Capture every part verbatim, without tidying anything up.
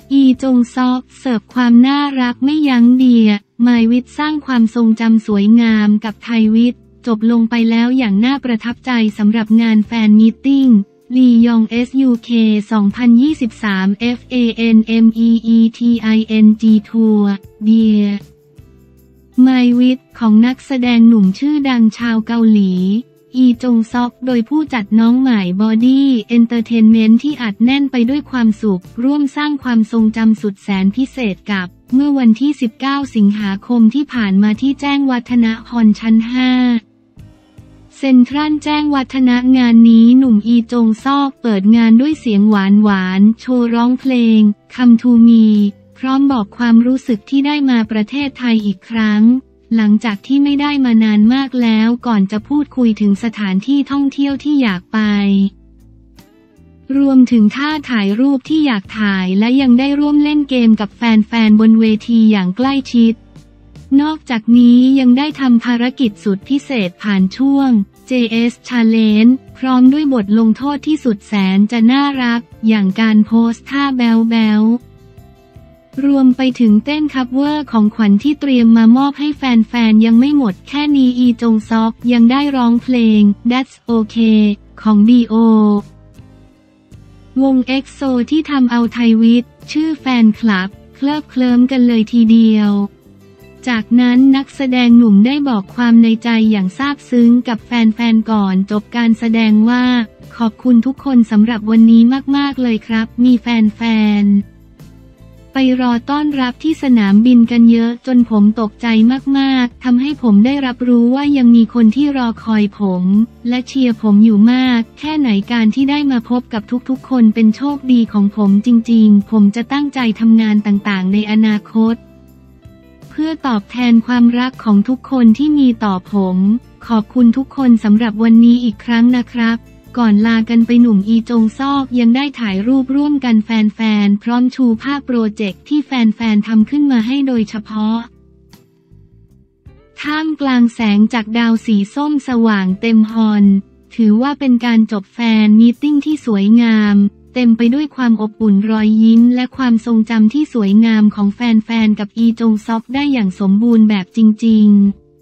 อีจงซอกเสิร์ฟความน่ารักไม่ยั้งเดียมายวิทสร้างความทรงจำสวยงามกับไทยวิทจบลงไปแล้วอย่างน่าประทับใจสำหรับงานแฟนมีตติ้งลียอง เอส ยู เค สองพันยี่สิบสาม เอฟ เอ เอ็น เอ็ม อี อี ที ไอ เอ็น จี ทัวร์เดียมายวิทของนักแสดงหนุ่มชื่อดังชาวเกาหลีอีจงซอกโดยผู้จัดน้องใหม่บอดี้เอนเตอร์เทนเมนต์ที่อัดแน่นไปด้วยความสุขร่วมสร้างความทรงจำสุดแสนพิเศษกับเมื่อวันที่สิบเก้าสิงหาคมที่ผ่านมาที่แจ้งวัฒนะฮอลล์ชั้นห้าเซ็นทรัลแจ้งวัฒนะงานนี้หนุ่มอีจงซอกเปิดงานด้วยเสียงหวานหวานโชว์ร้องเพลง Come to me พร้อมบอกความรู้สึกที่ได้มาประเทศไทยอีกครั้งหลังจากที่ไม่ได้มานานมากแล้วก่อนจะพูดคุยถึงสถานที่ท่องเที่ยวที่อยากไปรวมถึงท่าถ่ายรูปที่อยากถ่ายและยังได้ร่วมเล่นเกมกับแฟนๆบนเวทีอย่างใกล้ชิดนอกจากนี้ยังได้ทำภารกิจสุดพิเศษผ่านช่วง เจ เอส Challenge พร้อมด้วยบทลงโทษที่สุดแสนจะน่ารักอย่างการโพสท่าแบ๊วๆรวมไปถึงเต้นคัฟเวอร์ของขวัญที่เตรียมมามอบให้แฟนๆยังไม่หมดแค่นี้อีจงซอกยังได้ร้องเพลง That's Okay ของ ดี โอ วง เอ็กโซ ที่ทำเอาไทยวิทชื่อแฟนคลับเคลิบเคลิ้มกันเลยทีเดียวจากนั้นนักแสดงหนุ่มได้บอกความในใจอย่างซาบซึ้งกับแฟนๆก่อนจบการแสดงว่าขอบคุณทุกคนสำหรับวันนี้มากๆเลยครับมีแฟนๆไปรอต้อนรับที่สนามบินกันเยอะจนผมตกใจมากๆทำให้ผมได้รับรู้ว่ายังมีคนที่รอคอยผมและเชียร์ผมอยู่มากแค่ไหนการที่ได้มาพบกับทุกๆคนเป็นโชคดีของผมจริงๆผมจะตั้งใจทำงานต่างๆในอนาคตเพื่อตอบแทนความรักของทุกคนที่มีต่อผมขอบคุณทุกคนสำหรับวันนี้อีกครั้งนะครับก่อนลากันไปหนุ่มอีจงซอกยังได้ถ่ายรูปร่วมกันแฟนๆพร้อมชูภาพโปรเจกต์ที่แฟนๆทำขึ้นมาให้โดยเฉพาะท่ามกลางแสงจากดาวสีส้มสว่างเต็มฮอลล์ถือว่าเป็นการจบแฟนมีตติ้งที่สวยงามเต็มไปด้วยความอบอุ่นรอยยิ้มและความทรงจำที่สวยงามของแฟนๆกับอีจงซอกได้อย่างสมบูรณ์แบบจริงๆ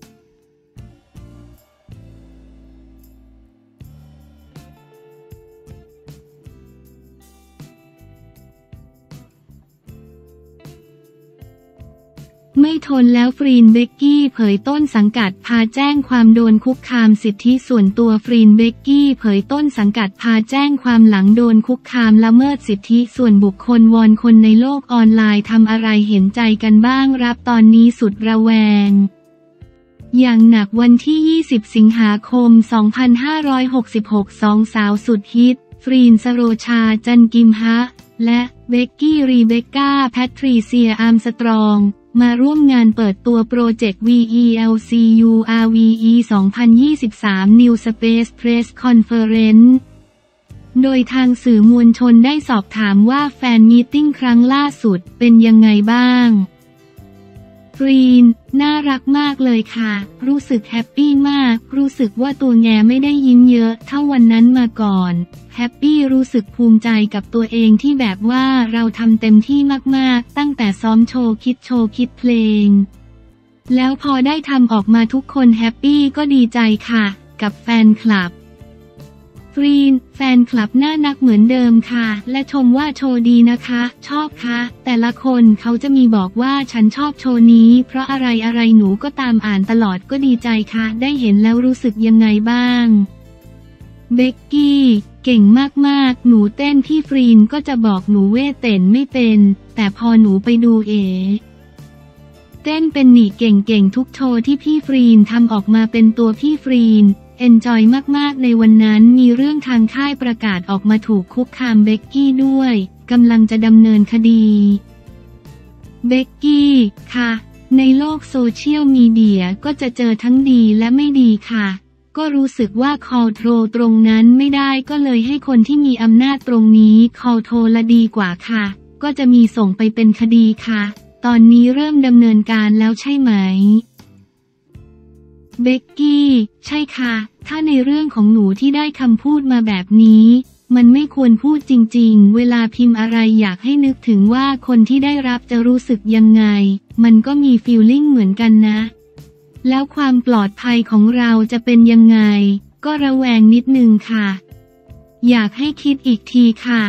ไม่ทนแล้วฟรีนเบกกี้เผยต้นสังกัดพาแจ้งความโดนคุกคามสิทธิส่วนตัวฟรีนเบกกี้เผยต้นสังกัดพาแจ้งความหลังโดนคุกคามละเมิดสิทธิส่วนบุคคลวอนคนในโลกออนไลน์ทำอะไรเห็นใจกันบ้างรับตอนนี้สุดระแวงอย่างหนักวันที่ยี่สิบสิงหาคมสองพันห้าร้อยหกสิบหกสองสาวสุดฮิตฟรีนสโรชาจันกิมฮะและเบกกี้รีเบคก้าแพทริเซียอาร์มสตรองมาร่วมงานเปิดตัวโปรเจกต์ วี อี แอล ซี ยู อาร์ วี อี สองพันยี่สิบสาม New Space Press Conference โดยทางสื่อมวลชนได้สอบถามว่าแฟนมีตติ้งครั้งล่าสุดเป็นยังไงบ้างฟรีนน่ารักมากเลยค่ะรู้สึกแฮปปี้มากรู้สึกว่าตัวแงไม่ได้ยิ้มเยอะเท่าวันนั้นมาก่อนแฮปปี้รู้สึกภูมิใจกับตัวเองที่แบบว่าเราทำเต็มที่มากๆตั้งแต่ซ้อมโชว์คิดโชว์คิดเพลงแล้วพอได้ทำออกมาทุกคนแฮปปี้ก็ดีใจค่ะกับแฟนคลับฟรีนแฟนคลับน่ารักเหมือนเดิมค่ะและชมว่าโชว์ดีนะคะชอบค่ะแต่ละคนเขาจะมีบอกว่าฉันชอบโชว์นี้เพราะอะไรอะไรหนูก็ตามอ่านตลอดก็ดีใจค่ะได้เห็นแล้วรู้สึกยังไงบ้างเบกกี้เก่งมากๆหนูเต้นพี่ฟรีนก็จะบอกหนูเว่เต้นไม่เป็นแต่พอหนูไปดูเอเต้นเป็นหนีเก่งๆทุกโชว์ที่พี่ฟรีนทำออกมาเป็นตัวพี่ฟรีนเอนจอยมากๆในวันนั้นมีเรื่องทางค่ายประกาศออกมาถูกคุกคามเบกกี้ด้วยกำลังจะดำเนินคดีเบกกี้ค่ะในโลกโซเชียลมีเดียก็จะเจอทั้งดีและไม่ดีค่ะก็รู้สึกว่าคอลโทรตรงนั้นไม่ได้ก็เลยให้คนที่มีอำนาจตรงนี้คอลโทรละดีกว่าค่ะก็จะมีส่งไปเป็นคดีค่ะตอนนี้เริ่มดำเนินการแล้วใช่ไหมเบกกี้ใช่ค่ะถ้าในเรื่องของหนูที่ได้คำพูดมาแบบนี้มันไม่ควรพูดจริงๆเวลาพิมพ์อะไรอยากให้นึกถึงว่าคนที่ได้รับจะรู้สึกยังไงมันก็มีฟีลลิ่งเหมือนกันนะแล้วความปลอดภัยของเราจะเป็นยังไงก็ระแวงนิดนึงค่ะอยากให้คิดอีกทีค่ะ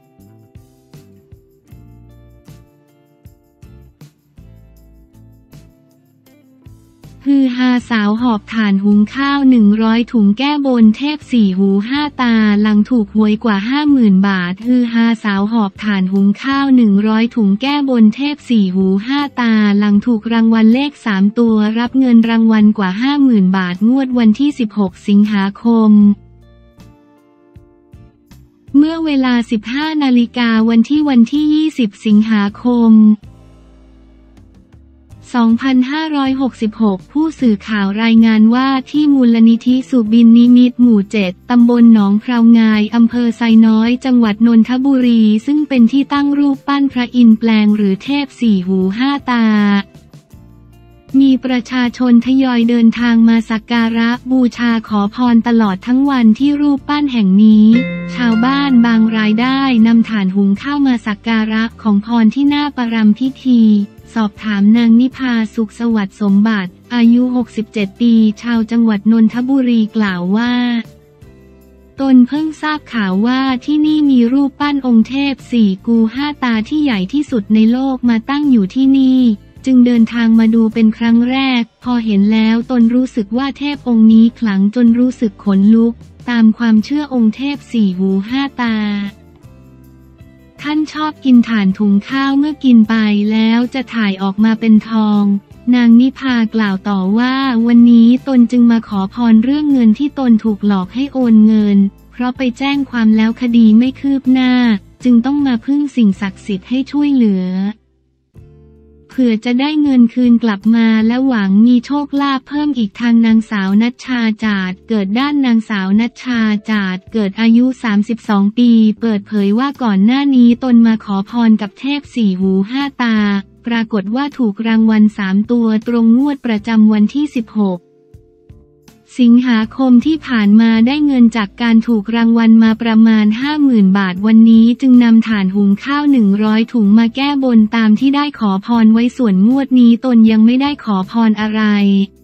ฮือฮาสาวหอบถ่านหุงข้าวหนึ่งร้อยถุงแก้บนเทพสี่หูห้าตาหลังถูกหวยกว่า ห้าหมื่น บาทฮือฮาสาวหอบถ่านหุงข้าวหนึ่งร้อยถุงแก้บนเทพสี่หูห้าตาหลังถูกรางวัลเลขสามตัวรับเงินรางวัลกว่า ห้าหมื่น บาทงวดวันที่สิบหกสิงหาคมเมื่อเวลา สิบห้านาฬิกาวันที่วันที่ยี่สิบสิงหาคมสองพันห้าร้อยหกสิบหก ผู้สื่อข่าวรายงานว่าที่มูลนิธิสุบินนิมิตรหมู่เจ็ดตำบลหนองพราวงายอำเภอไซน้อยจังหวัดนนทบุรีซึ่งเป็นที่ตั้งรูปปั้นพระอินทร์แปลงหรือเทพสี่หูห้าตามีประชาชนทยอยเดินทางมาสักการะบูชาขอพรตลอดทั้งวันที่รูปปั้นแห่งนี้ชาวบ้านบางรายได้นำถ่านหุงข้าวมาสักการะของพรที่หน้าประรำพิธีสอบถามนางนิพาสุขสวัสดิ์สมบัติอายุหกสิบเจ็ดปีชาวจังหวัดนนทบุรีกล่าวว่าตนเพิ่งทราบข่าวว่าที่นี่มีรูปปั้นองค์เทพสี่กูห้าตาที่ใหญ่ที่สุดในโลกมาตั้งอยู่ที่นี่จึงเดินทางมาดูเป็นครั้งแรกพอเห็นแล้วตนรู้สึกว่าเทพองค์นี้ขลังจนรู้สึกขนลุกตามความเชื่อองค์เทพสี่หูห้าตาท่านชอบกินถ่านถุงข้าวเมื่อกินไปแล้วจะถ่ายออกมาเป็นทองนางนิพากล่าวต่อว่าวันนี้ตนจึงมาขอพรเรื่องเงินที่ตนถูกหลอกให้โอนเงินเพราะไปแจ้งความแล้วคดีไม่คืบหน้าจึงต้องมาพึ่งสิ่งศักดิ์สิทธิ์ให้ช่วยเหลือเผื่อจะได้เงินคืนกลับมาและหวังมีโชคลาภเพิ่มอีกทางนางสาวณัชชาจาดเกิดด้านนางสาวณัชชาจาดเกิดอายุสามสิบสองปีเปิดเผยว่าก่อนหน้านี้ตนมาขอพรกับเทพสี่หูห้าตาปรากฏว่าถูกรางวัลสามตัวตรงงวดประจำวันที่สิบหกสิงหาคมที่ผ่านมาได้เงินจากการถูกรางวัลมาประมาณ ห้าหมื่น บาทวันนี้จึงนำถ่านหุงข้าวหนึ่งร้อยถุงมาแก้บนตามที่ได้ขอพรไว้ส่วนงวดนี้ตนยังไม่ได้ขอพรอะไร